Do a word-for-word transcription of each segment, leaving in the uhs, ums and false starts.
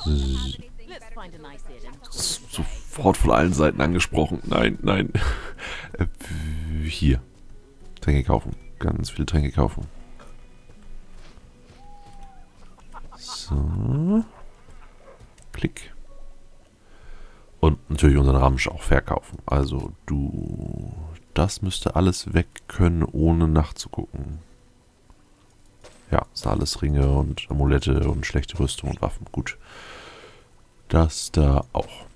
Sofort von allen Seiten angesprochen. Nein, nein. Äh, Hier. Tränke kaufen. Ganz viele Tränke kaufen. So. Klick. Und natürlich unseren Ramsch auch verkaufen. Also du... Das müsste alles weg können, ohne nachzugucken. Ja, ist alles Ringe und Amulette und schlechte Rüstung und Waffen. Gut. Das da auch.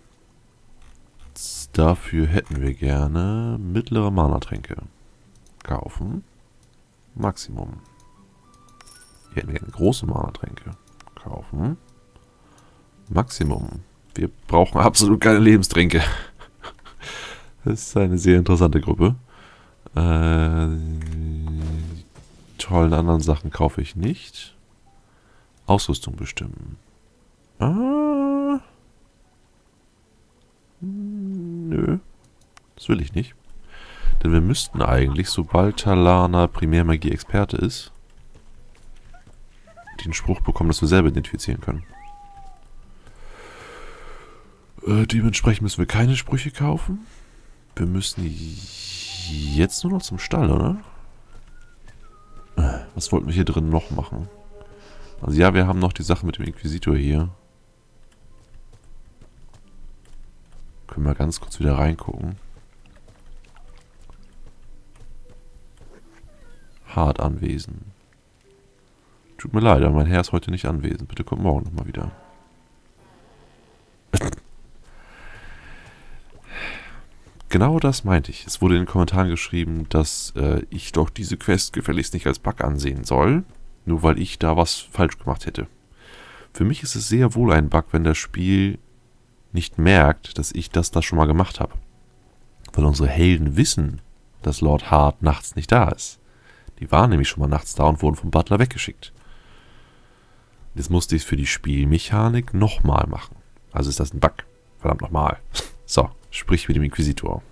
Dafür hätten wir gerne mittlere Mana-Tränke. Kaufen. Maximum. Wir hätten gerne große Mana-Tränke. Kaufen. Maximum. Wir brauchen absolut keine Lebenstränke. Das ist eine sehr interessante Gruppe. Äh, tollen anderen Sachen kaufe ich nicht. Ausrüstung bestimmen. Ah. Nö. Das will ich nicht. Denn wir müssten eigentlich, sobald Talana Primärmagie-Experte ist, den Spruch bekommen, dass wir selber identifizieren können. Äh, dementsprechend müssen wir keine Sprüche kaufen. Wir müssen jetzt nur noch zum Stall, oder? Was wollten wir hier drin noch machen? Also ja, wir haben noch die Sache mit dem Inquisitor hier. Können wir ganz kurz wieder reingucken. Hart anwesend. Tut mir leid, aber mein Herr ist heute nicht anwesend. Bitte kommt morgen nochmal wieder. Genau das meinte ich. Es wurde in den Kommentaren geschrieben, dass äh, ich doch diese Quest gefälligst nicht als Bug ansehen soll, nur weil ich da was falsch gemacht hätte. Für mich ist es sehr wohl ein Bug, wenn das Spiel nicht merkt, dass ich das da schon mal gemacht habe. Weil unsere Helden wissen, dass Lord Hart nachts nicht da ist. Die waren nämlich schon mal nachts da und wurden vom Butler weggeschickt. Jetzt musste ich es für die Spielmechanik nochmal machen. Also ist das ein Bug. Verdammt nochmal. So, sprich mit dem Inquisitor.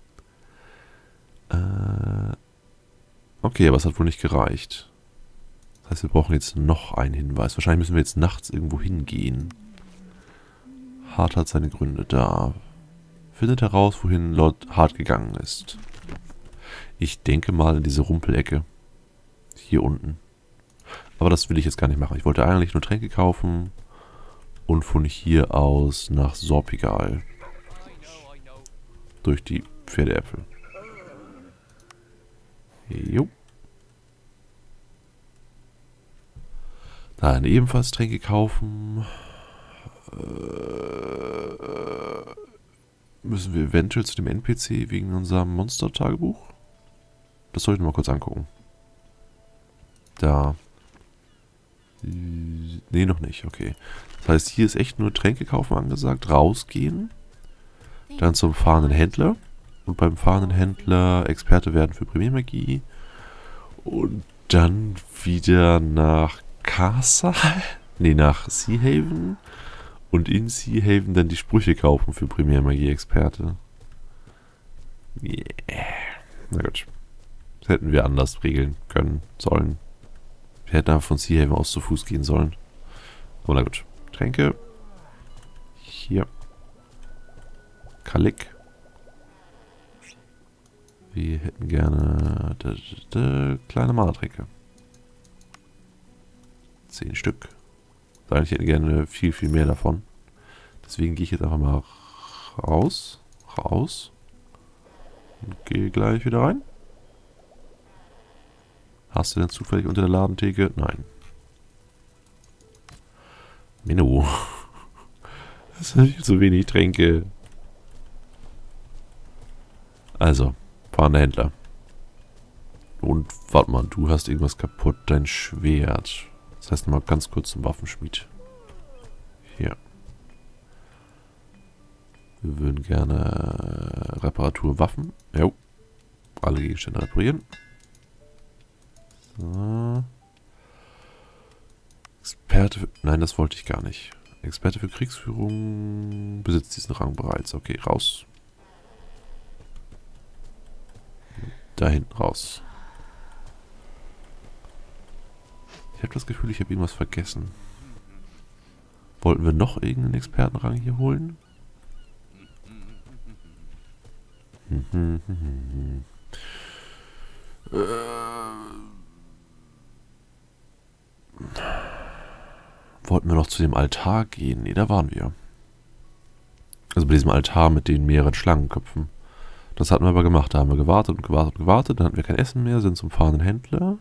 Äh, okay, aber es hat wohl nicht gereicht. Das heißt, wir brauchen jetzt noch einen Hinweis. Wahrscheinlich müssen wir jetzt nachts irgendwo hingehen. Hart hat seine Gründe da. Findet heraus, wohin Lord Hart gegangen ist. Ich denke mal in diese Rumpelecke. Hier unten. Aber das will ich jetzt gar nicht machen. Ich wollte eigentlich nur Tränke kaufen und von hier aus nach Sorpigal. Durch die Pferdeäpfel. Jo. Dann ebenfalls Tränke kaufen. Äh, müssen wir eventuell zu dem N P C wegen unserem Monster-Tagebuch? Das soll ich noch mal kurz angucken. Da. Nee, noch nicht. Okay. Das heißt, hier ist echt nur Tränke kaufen angesagt. Rausgehen. Dann zum fahrenden Händler. Und beim fahrenden Händler Experte werden für Primärmagie. Und dann wieder nach Castle. Nee, nach Seahaven. Und in Seahaven dann die Sprüche kaufen für Primärmagie-Experte. Yeah. Na gut. Das hätten wir anders regeln können, sollen. Wir hätten einfach von Seahaven aus zu Fuß gehen sollen. Aber na gut. Tränke. Hier. Kalik. Wir hätten gerne da, da, da, kleine Mana-Tränke. Zehn Stück. Ich hätte gerne viel, viel mehr davon. Deswegen gehe ich jetzt einfach mal raus. Raus. Und gehe gleich wieder rein. Hast du denn zufällig unter der Ladentheke? Nein. Menno. Das sind viel zu wenig Tränke. Also, fahrender Händler. Und, warte mal, du hast irgendwas kaputt. Dein Schwert. Das heißt mal ganz kurz zum Waffenschmied. Hier. Wir würden gerne Reparatur Waffen. Jo. Alle Gegenstände reparieren. So. Experte für... Nein, das wollte ich gar nicht. Experte für Kriegsführung besitzt diesen Rang bereits. Okay, raus. Da hinten raus. Ich habe das Gefühl, ich habe irgendwas vergessen. Wollten wir noch irgendeinen Expertenrang hier holen? Hm, hm, hm, hm, hm. Äh, wollten wir noch zu dem Altar gehen? Ne, da waren wir. Also bei diesem Altar mit den mehreren Schlangenköpfen. Das hatten wir aber gemacht. Da haben wir gewartet und gewartet und gewartet. Dann hatten wir kein Essen mehr, sind zum fahrenden Händler.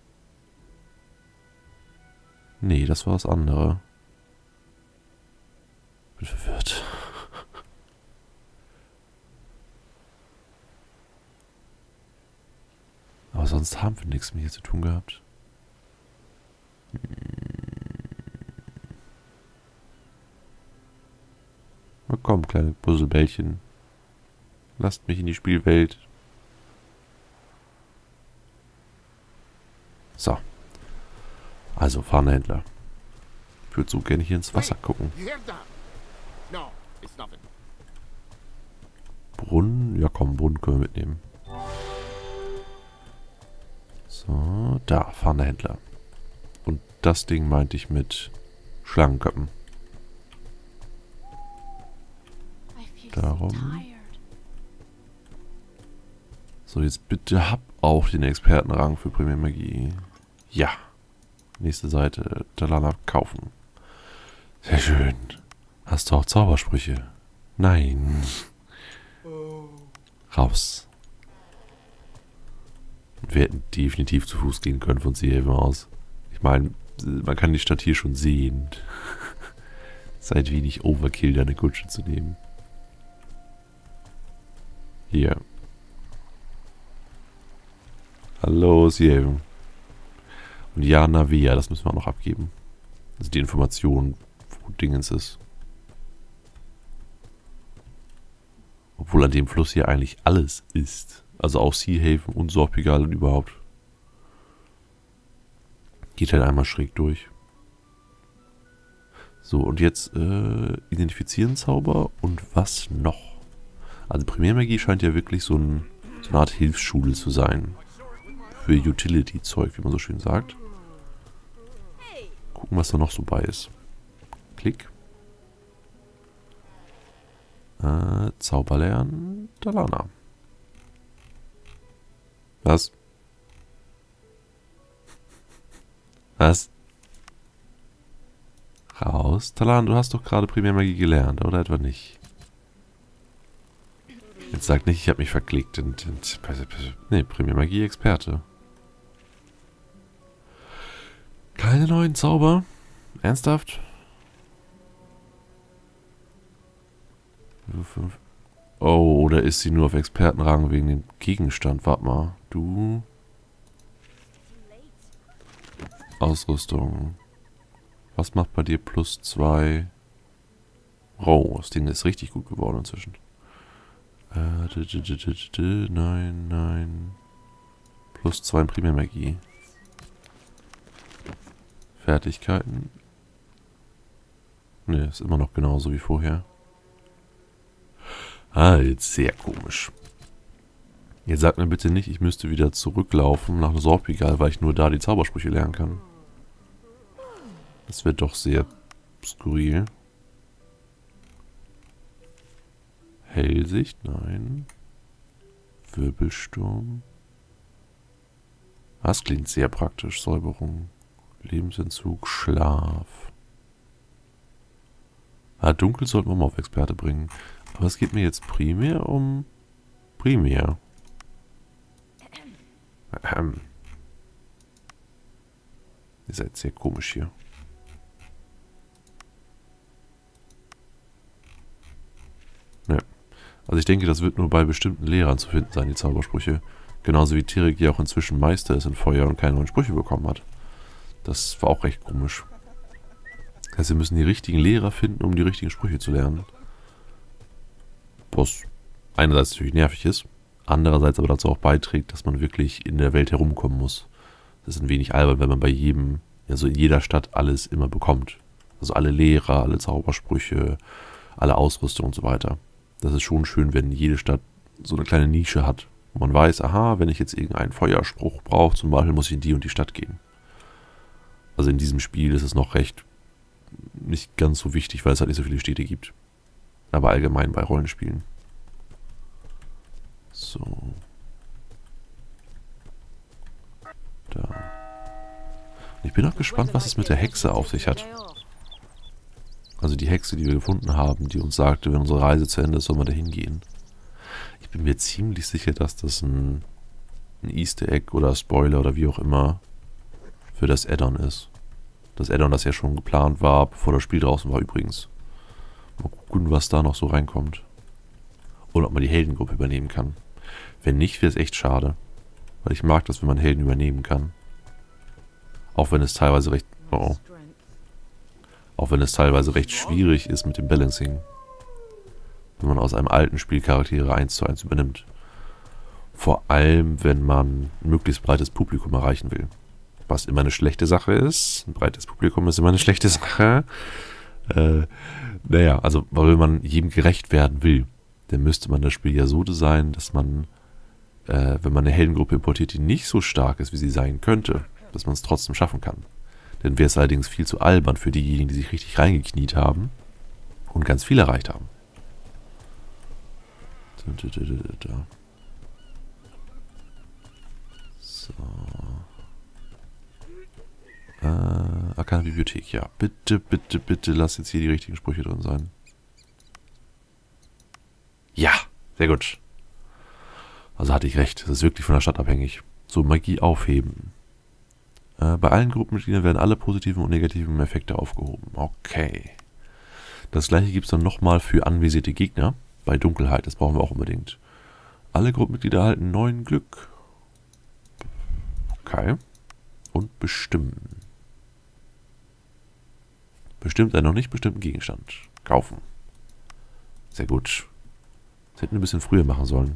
Nee, das war das andere. Bin verwirrt. Aber sonst haben wir nichts mehr hier zu tun gehabt. Na komm, kleine Puzzlebällchen. Lasst mich in die Spielwelt. So. Also, fahrender Händler. Ich würde so gerne hier ins Wasser gucken. Brunnen? Ja komm, Brunnen können wir mitnehmen. So, da, fahrender Händler. Und das Ding meinte ich mit Schlangenköppen. Darum. So, jetzt bitte hab auch den Expertenrang für Primärmagie. Ja. Nächste Seite. Talana kaufen. Sehr schön. Hast du auch Zaubersprüche? Nein. Raus. Wir hätten definitiv zu Fuß gehen können von Seahaven aus. Ich meine, man kann die Stadt hier schon sehen. Seid wenig Overkill, da eine Kutsche zu nehmen. Hier. Hallo, Seahaven. Und ja, Navea, das müssen wir auch noch abgeben. Also die Information, wo Dingens ist. Obwohl an dem Fluss hier eigentlich alles ist. Also auch Seahaven und Sorpigal und überhaupt. Geht halt einmal schräg durch. So, und jetzt äh, identifizieren Zauber und was noch? Also Primärmagie scheint ja wirklich so, ein, so eine Art Hilfsschule zu sein. Für Utility-Zeug, wie man so schön sagt. Gucken, was da noch so bei ist. Klick. Äh, Zauberlernen, Talana. Was? Was? Raus. Talan, du hast doch gerade Primärmagie gelernt, oder etwa nicht? Jetzt sag nicht, ich habe mich verklickt. Und, und, nee, Primärmagie-Experte. Keine neuen Zauber? Ernsthaft? Oh, oder ist sie nur auf Expertenrang wegen dem Gegenstand? Warte mal. Du. Ausrüstung. Was macht bei dir plus zwei? Oh, das Ding ist richtig gut geworden inzwischen. Äh, nein, nein. Plus zwei in Primärmagie. Fertigkeiten. Ne, ist immer noch genauso wie vorher. Ah, jetzt sehr komisch. Jetzt sagt mir bitte nicht, ich müsste wieder zurücklaufen nach Sorpigal, weil ich nur da die Zaubersprüche lernen kann. Das wird doch sehr skurril. Hellsicht? Nein. Wirbelsturm. Das klingt sehr praktisch. Säuberung. Lebensentzug. Schlaf. Ah, dunkel sollten wir mal auf Experte bringen. Aber es geht mir jetzt primär um... Primär. Ähm. Ihr seid sehr komisch hier. Ne. Also ich denke, das wird nur bei bestimmten Lehrern zu finden sein, die Zaubersprüche. Genauso wie Tereki auch inzwischen Meister ist in Feuer und keine neuen Sprüche bekommen hat. Das war auch recht komisch. Das heißt, wir müssen die richtigen Lehrer finden, um die richtigen Sprüche zu lernen. Was einerseits natürlich nervig ist, andererseits aber dazu auch beiträgt, dass man wirklich in der Welt herumkommen muss. Das ist ein wenig albern, wenn man bei jedem, also in jeder Stadt alles immer bekommt. Also alle Lehrer, alle Zaubersprüche, alle Ausrüstung und so weiter. Das ist schon schön, wenn jede Stadt so eine kleine Nische hat. Wo man weiß, aha, wenn ich jetzt irgendeinen Feuerspruch brauche, zum Beispiel muss ich in die und die Stadt gehen. Also in diesem Spiel ist es noch recht nicht ganz so wichtig, weil es halt nicht so viele Städte gibt. Aber allgemein bei Rollenspielen. So. Da. Ich bin auch gespannt, was es mit der Hexe auf sich hat. Also die Hexe, die wir gefunden haben, die uns sagte, wenn unsere Reise zu Ende ist, sollen wir da hingehen. Ich bin mir ziemlich sicher, dass das ein, ein Easter Egg oder Spoiler oder wie auch immer für das Add-on ist. Das Add-on, das ja schon geplant war, bevor das Spiel draußen war übrigens. Mal gucken, was da noch so reinkommt. Und ob man die Heldengruppe übernehmen kann. Wenn nicht, wäre es echt schade. Weil ich mag das, wenn man Helden übernehmen kann. Auch wenn es teilweise recht... Oh. Auch wenn es teilweise recht schwierig ist mit dem Balancing. Wenn man aus einem alten Spiel Charaktere eins zu eins übernimmt. Vor allem, wenn man ein möglichst breites Publikum erreichen will. Was immer eine schlechte Sache ist. Ein breites Publikum ist immer eine schlechte Sache. Äh, naja, also weil man jedem gerecht werden will, dann müsste man das Spiel ja so designen, dass man, äh, wenn man eine Heldengruppe importiert, die nicht so stark ist, wie sie sein könnte, dass man es trotzdem schaffen kann. Dann wäre es allerdings viel zu albern für diejenigen, die sich richtig reingekniet haben und ganz viel erreicht haben. So. Äh, Arkane Bibliothek, ja. Bitte, bitte, bitte lass jetzt hier die richtigen Sprüche drin sein. Ja, sehr gut. Also hatte ich recht, das ist wirklich von der Stadt abhängig. So, Magie aufheben. Äh, bei allen Gruppenmitgliedern werden alle positiven und negativen Effekte aufgehoben. Okay. Das gleiche gibt es dann nochmal für anvisierte Gegner. Bei Dunkelheit, das brauchen wir auch unbedingt. Alle Gruppenmitglieder erhalten neun Glück. Okay. Und bestimmen. Bestimmt einen noch nicht bestimmten Gegenstand. Kaufen. Sehr gut. Das hätten wir ein bisschen früher machen sollen.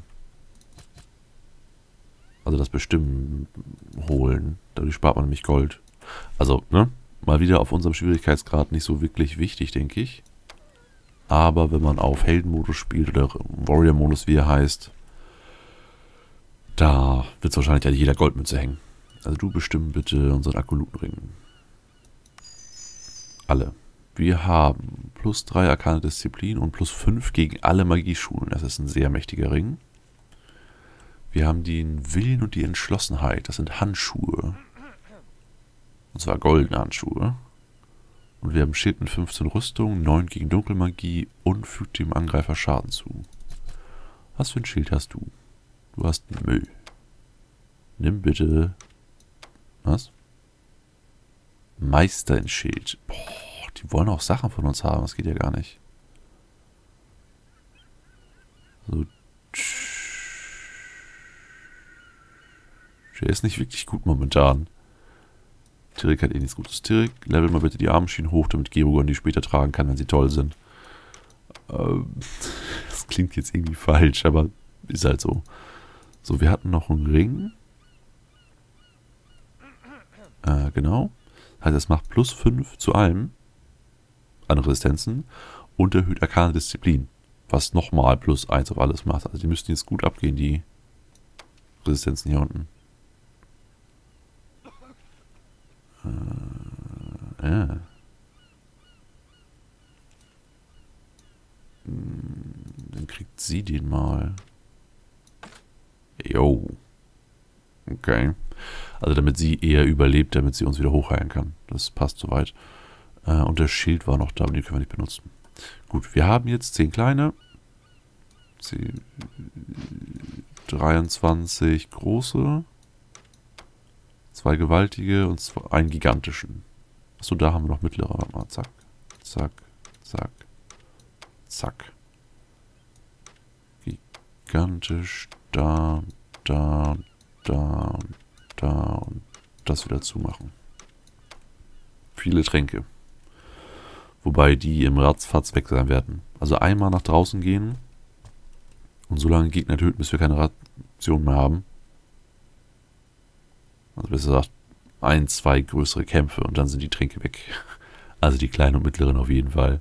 Also das Bestimmen holen. Dadurch spart man nämlich Gold. Also, ne? Mal wieder auf unserem Schwierigkeitsgrad nicht so wirklich wichtig, denke ich. Aber wenn man auf Heldenmodus spielt oder Warrior-Modus, wie er heißt, da wird es wahrscheinlich an jeder Goldmünze hängen. Also du bestimmen bitte unseren Akolutenring. Alle. Wir haben plus drei Arkane Disziplin und plus fünf gegen alle Magieschulen. Das ist ein sehr mächtiger Ring. Wir haben den Willen und die Entschlossenheit. Das sind Handschuhe. Und zwar goldene Handschuhe. Und wir haben Schild mit fünfzehn Rüstung, neun gegen Dunkelmagie und fügt dem Angreifer Schaden zu. Was für ein Schild hast du? Du hast Müll. Nimm bitte... Was? Meister in Schild. Boah, die wollen auch Sachen von uns haben. Das geht ja gar nicht. So. Der ist nicht wirklich gut momentan. Tirik hat eh nichts Gutes. Tirik, level mal bitte die Armschienen hoch, damit Gerugon die später tragen kann, wenn sie toll sind. Ähm, das klingt jetzt irgendwie falsch, aber ist halt so. So, wir hatten noch einen Ring. Äh, genau. Heißt, es macht plus fünf zu allem an Resistenzen und erhöht Arkane Disziplin, was nochmal plus eins auf alles macht. Also die müssten jetzt gut abgehen, die Resistenzen hier unten. Äh, ja. Dann kriegt sie den mal. Jo. Okay. Also damit sie eher überlebt, damit sie uns wieder hochheilen kann. Das passt soweit. Äh, und der Schild war noch da, aber den können wir nicht benutzen. Gut, wir haben jetzt zehn kleine. zehn, dreiundzwanzig große. Zwei gewaltige und zwei, einen gigantischen. Achso, da haben wir noch mittlere. Warte mal, zack, zack, zack, zack. Gigantisch, da, da, da, da und das wieder zumachen. Viele Tränke. Wobei die im Ratzfatz weg sein werden. Also einmal nach draußen gehen und so lange Gegner töten, bis wir keine Ration mehr haben. Also besser gesagt, ein, zwei größere Kämpfe und dann sind die Tränke weg. Also die kleinen und mittleren auf jeden Fall.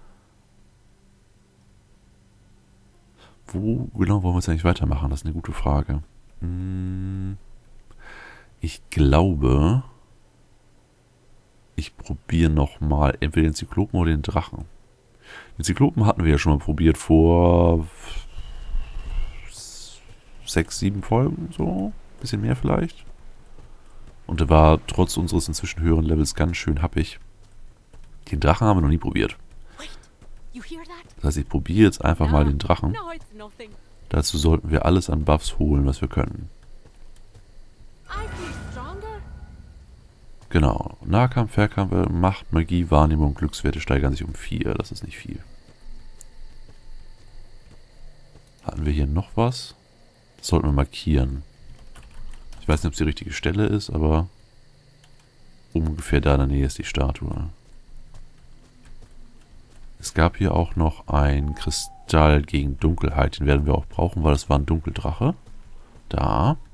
Wo genau wollen wir jetzt eigentlich weitermachen? Das ist eine gute Frage. Hm, ich glaube... Ich probiere nochmal entweder den Zyklopen oder den Drachen. Den Zyklopen hatten wir ja schon mal probiert vor sechs, sieben Folgen, so. Bisschen mehr vielleicht. Und der war trotz unseres inzwischen höheren Levels ganz schön happig. Den Drachen haben wir noch nie probiert. Das heißt, ich probiere jetzt einfach mal den Drachen. Dazu sollten wir alles an Buffs holen, was wir können. Genau. Nahkampf, Fernkampf, Macht, Magie, Wahrnehmung, Glückswerte steigern sich um vier. Das ist nicht viel. Hatten wir hier noch was? Das sollten wir markieren. Ich weiß nicht, ob es die richtige Stelle ist, aber ungefähr da in der Nähe ist die Statue. Es gab hier auch noch ein Kristall gegen Dunkelheit. Den werden wir auch brauchen, weil das war ein Dunkeldrache. Da.